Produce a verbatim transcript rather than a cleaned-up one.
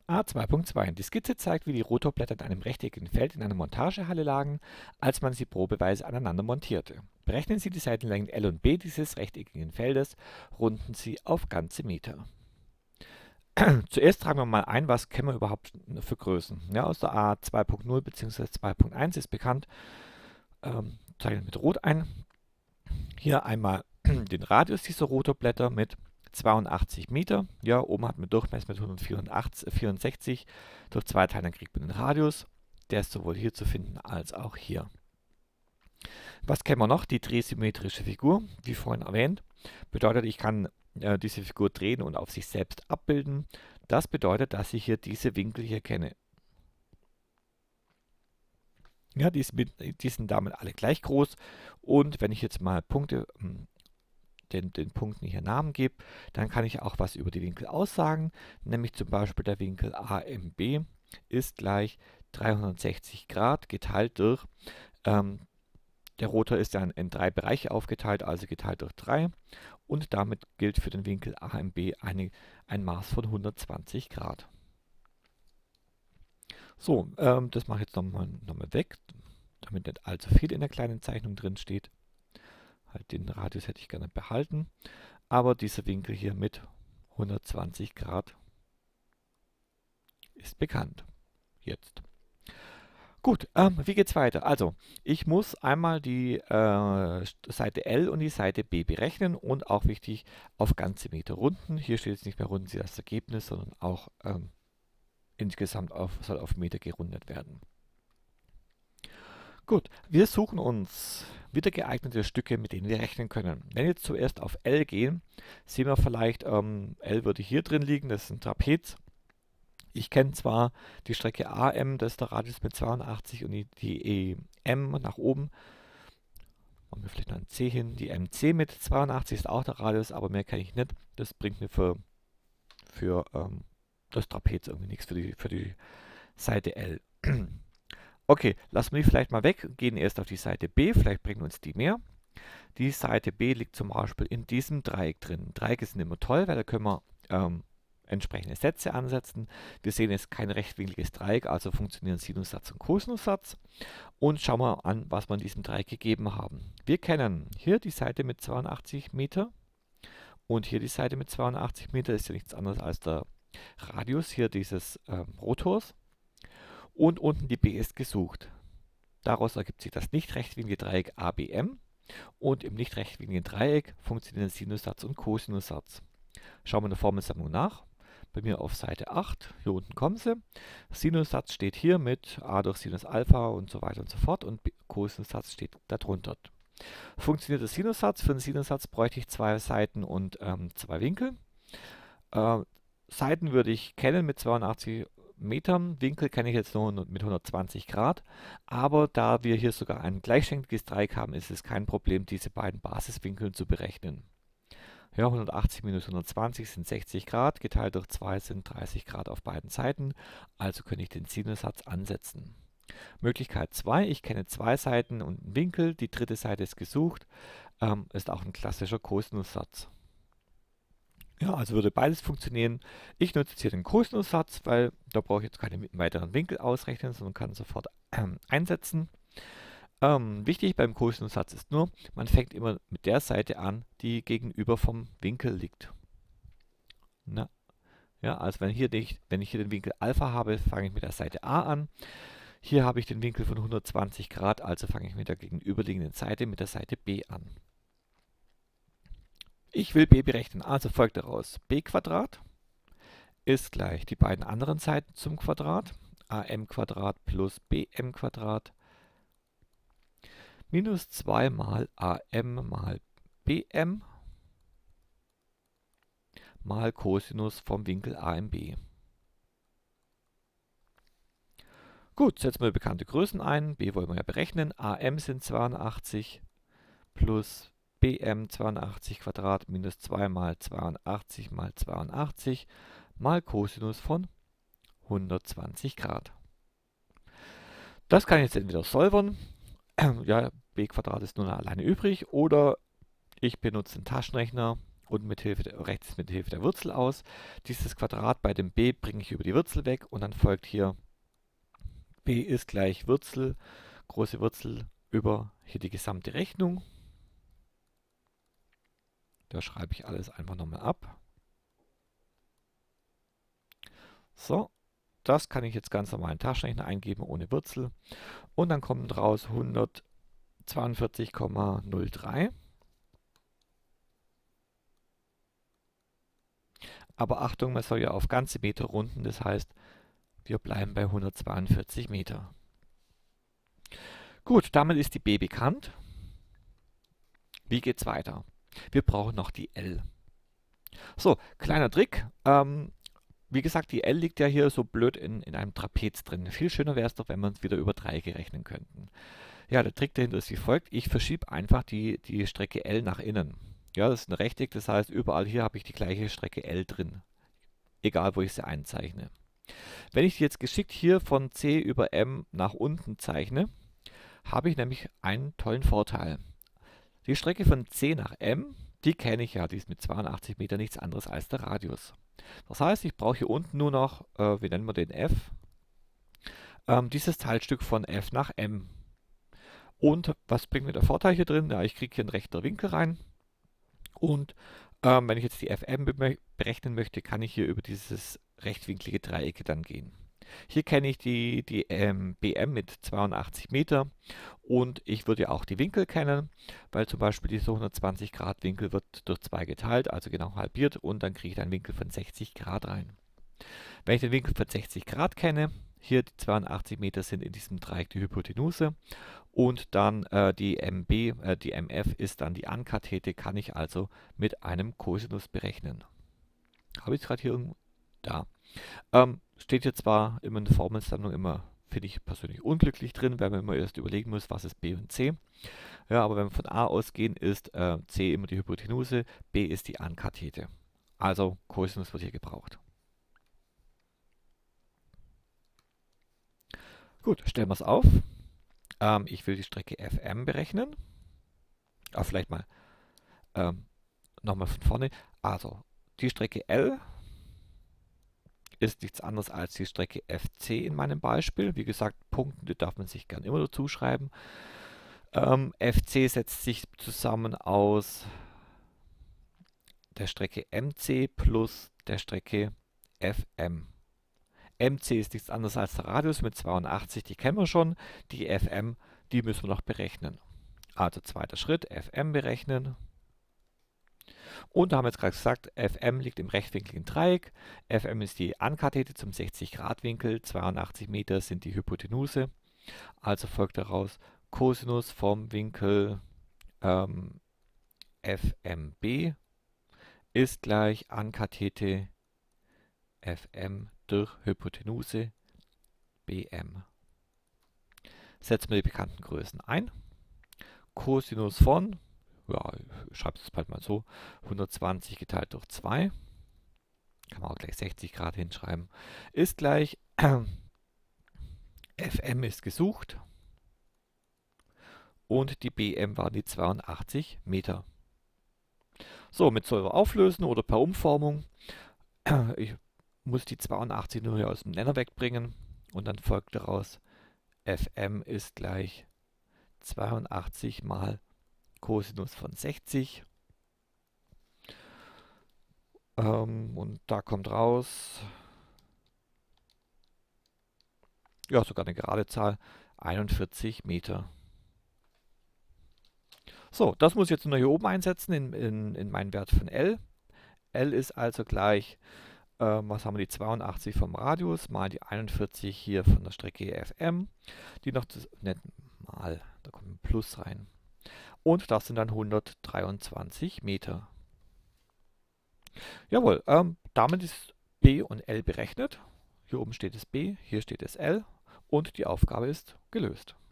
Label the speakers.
Speaker 1: A zwei Punkt zwei. Die Skizze zeigt, wie die Rotorblätter in einem rechteckigen Feld in einer Montagehalle lagen, als man sie probeweise aneinander montierte. Berechnen Sie die Seitenlängen L und B dieses rechteckigen Feldes, runden Sie auf ganze Meter. Zuerst tragen wir mal ein, was kennen wir überhaupt für Größen. Ja, aus der A zwei Punkt null bzw. zwei Punkt eins ist bekannt, ähm, zeichnen mit Rot ein. Hier einmal den Radius dieser Rotorblätter mit zweiundachtzig Meter. Ja, oben hat man Durchmesser mit hundertvierundsechzig. Durch zwei Teilen dann kriegt man den Radius. Der ist sowohl hier zu finden als auch hier. Was kennen wir noch? Die drehsymmetrische Figur, wie vorhin erwähnt. Bedeutet, ich kann äh, diese Figur drehen und auf sich selbst abbilden. Das bedeutet, dass ich hier diese Winkel hier kenne. Ja, die, die sind damit alle gleich groß. Und wenn ich jetzt mal Punkte, den, den Punkten hier Namen gebe, dann kann ich auch was über die Winkel aussagen. Nämlich zum Beispiel der Winkel A M B ist gleich dreihundertsechzig Grad geteilt durch, ähm, der Rotor ist ja in, in drei Bereiche aufgeteilt, also geteilt durch drei. Und damit gilt für den Winkel A M B eine, ein Maß von hundertzwanzig Grad. So, ähm, das mache ich jetzt nochmal noch mal weg, damit nicht allzu viel in der kleinen Zeichnung drin steht. Halt den Radius hätte ich gerne behalten, aber dieser Winkel hier mit hundertzwanzig Grad ist bekannt. Jetzt. Gut, ähm, wie geht's weiter? Also, ich muss einmal die äh, Seite L und die Seite B berechnen und auch wichtig, auf ganze Meter runden. Hier steht jetzt nicht mehr runden Sie das Ergebnis, sondern auch ähm, insgesamt auf, soll auf Meter gerundet werden. Gut, wir suchen uns wieder geeignete Stücke, mit denen wir rechnen können. Wenn wir jetzt zuerst auf L gehen, sehen wir vielleicht, ähm, L würde hier drin liegen, das ist ein Trapez. Ich kenne zwar die Strecke A M, das ist der Radius mit zweiundachtzig, und die, die E M nach oben. Machen wir vielleicht noch ein C hin. Die M C mit zweiundachtzig ist auch der Radius, aber mehr kann ich nicht. Das bringt mir für, für ähm, das Trapez irgendwie nichts, für die, für die Seite L. Okay, lassen wir die vielleicht mal weg, gehen erst auf die Seite B, vielleicht bringen uns die mehr. Die Seite B liegt zum Beispiel in diesem Dreieck drin. Dreiecke sind immer toll, weil da können wir ähm, entsprechende Sätze ansetzen. Wir sehen jetzt kein rechtwinkliges Dreieck, also funktionieren Sinussatz und Kosinussatz. Und schauen wir an, was wir in diesem Dreieck gegeben haben. Wir kennen hier die Seite mit zweiundachtzig Meter und hier die Seite mit zweiundachtzig Meter. Das ist ja nichts anderes als der Radius hier dieses ähm, Rotors. Und unten die B ist gesucht. Daraus ergibt sich das nicht rechtwinklige Dreieck A B M. Und im nicht rechtwinkligen Dreieck funktionieren Sinussatz und Kosinussatz. Schauen wir in der Formelsammlung nach. Bei mir auf Seite acht, hier unten kommen sie. Sinussatz steht hier mit a durch Sinus Alpha und so weiter und so fort, und Kosinussatz steht darunter. Funktioniert der Sinussatz? Für den Sinussatz bräuchte ich zwei Seiten und ähm, zwei Winkel. Äh, Seiten würde ich kennen mit zweiundachtzig Metern, Winkel kenne ich jetzt nur mit hundertzwanzig Grad, aber da wir hier sogar ein gleichschenkliges Dreieck haben, ist es kein Problem, diese beiden Basiswinkel zu berechnen. Ja, hundertachtzig minus hundertzwanzig sind sechzig Grad, geteilt durch zwei sind dreißig Grad auf beiden Seiten, also kann ich den Sinussatz ansetzen. Möglichkeit zwei, ich kenne zwei Seiten und einen Winkel, die dritte Seite ist gesucht, ähm, ist auch ein klassischer Kosinussatz. Ja, also würde beides funktionieren. Ich nutze jetzt hier den Kosinussatz, weil da brauche ich jetzt keine weiteren Winkel ausrechnen, sondern kann sofort ähm, einsetzen. Ähm, wichtig beim Kosinussatz ist nur, man fängt immer mit der Seite an, die gegenüber vom Winkel liegt. Na, ja, also wenn, hier nicht, wenn ich hier den Winkel Alpha habe, fange ich mit der Seite A an. Hier habe ich den Winkel von hundertzwanzig Grad, also fange ich mit der gegenüberliegenden Seite, mit der Seite B an. Ich will B berechnen, also folgt daraus: b Quadrat ist gleich die beiden anderen Seiten zum Quadrat, am Quadrat plus bm Quadrat, minus zwei mal am mal bm mal Cosinus vom Winkel A M B. Gut, setzen wir bekannte Größen ein. B wollen wir ja berechnen. Am sind zweiundachtzig plus bm zweiundachtzig Quadrat minus zwei mal zweiundachtzig mal zweiundachtzig mal Cosinus von hundertzwanzig Grad. Das kann ich jetzt entweder solvern, ja, b Quadrat ist nur alleine übrig, oder ich benutze einen Taschenrechner und mit Hilfe der, rechts mit Hilfe der Wurzel aus. Dieses Quadrat bei dem b bringe ich über die Wurzel weg und dann folgt hier b ist gleich Wurzel, große Wurzel über hier die gesamte Rechnung. Da schreibe ich alles einfach nochmal ab. So, das kann ich jetzt ganz normal in den Taschenrechner eingeben ohne Wurzel. Und dann kommt raus hundertzweiundvierzig Komma null drei. Aber Achtung, man soll ja auf ganze Meter runden, das heißt, wir bleiben bei hundertzweiundvierzig Meter. Gut, damit ist die B bekannt. Wie geht's weiter? Wir brauchen noch die L. So, kleiner Trick. Ähm, wie gesagt, die L liegt ja hier so blöd in, in einem Trapez drin. Viel schöner wäre es doch, wenn wir es wieder über Dreiecke rechnen könnten. Ja, der Trick dahinter ist wie folgt. Ich verschiebe einfach die, die Strecke L nach innen. Ja, das ist ein Rechteck, das heißt, überall hier habe ich die gleiche Strecke L drin. Egal, wo ich sie einzeichne. Wenn ich die jetzt geschickt hier von C über M nach unten zeichne, habe ich nämlich einen tollen Vorteil. Die Strecke von C nach M, die kenne ich ja, die ist mit zweiundachtzig Meter nichts anderes als der Radius. Das heißt, ich brauche hier unten nur noch, äh, wie nennen wir den F, ähm, dieses Teilstück von F nach M. Und was bringt mir der Vorteil hier drin? Ja, ich kriege hier einen rechten Winkel rein. Und ähm, wenn ich jetzt die F M be berechnen möchte, kann ich hier über dieses rechtwinklige Dreieck dann gehen. Hier kenne ich die, die ähm, B M mit zweiundachtzig Meter und ich würde auch die Winkel kennen, weil zum Beispiel dieser hundertzwanzig Grad Winkel wird durch zwei geteilt, also genau halbiert und dann kriege ich einen Winkel von sechzig Grad rein. Wenn ich den Winkel von sechzig Grad kenne, hier die zweiundachtzig Meter sind in diesem Dreieck die Hypotenuse und dann äh, die M B, äh, die M F ist dann die Ankathete, kann ich also mit einem Kosinus berechnen. Habe ich es gerade hier irgendwo? Da. Ähm, steht hier zwar immer in der Formelsammlung immer, finde ich persönlich unglücklich drin, weil man immer erst überlegen muss, was ist B und C. Ja, aber wenn wir von A ausgehen, ist äh, C immer die Hypotenuse, B ist die Ankathete. Also Kosinus wird hier gebraucht. Gut, stellen wir es auf. Ähm, ich will die Strecke F M berechnen. Aber vielleicht mal ähm, nochmal von vorne. Also, die Strecke L ist nichts anderes als die Strecke F C in meinem Beispiel. Wie gesagt, Punkte die darf man sich gern immer dazu schreiben. Ähm, F C setzt sich zusammen aus der Strecke M C plus der Strecke F M. M C ist nichts anderes als der Radius mit zweiundachtzig, die kennen wir schon. Die F M, die müssen wir noch berechnen. Also zweiter Schritt, F M berechnen. Und da haben wir jetzt gerade gesagt, F M liegt im rechtwinkligen Dreieck. F M ist die Ankathete zum sechzig Grad Winkel, zweiundachtzig Meter sind die Hypotenuse. Also folgt daraus Kosinus vom Winkel ähm, F M B ist gleich Ankathete F M durch Hypotenuse B M. Setzen wir die bekannten Größen ein. Kosinus von, ja, ich schreibe es bald mal so, hundertzwanzig geteilt durch zwei, kann man auch gleich sechzig Grad hinschreiben, ist gleich F M ist gesucht und die B M waren die zweiundachtzig Meter. So, mit Säure auflösen oder per Umformung. Ich muss die zweiundachtzig nur hier aus dem Nenner wegbringen und dann folgt daraus F M ist gleich zweiundachtzig mal Kosinus von sechzig. Ähm, und da kommt raus, ja sogar eine gerade Zahl, einundvierzig Meter. So, das muss ich jetzt nur hier oben einsetzen in, in, in meinen Wert von L. L ist also gleich, ähm, was haben wir, die zweiundachtzig vom Radius mal die einundvierzig hier von der Strecke F M. Die noch, das, nicht mal, da kommt ein Plus rein. Und das sind dann hundertdreiundzwanzig Meter. Jawohl, ähm, damit ist B und L berechnet. Hier oben steht es B, hier steht es L und die Aufgabe ist gelöst.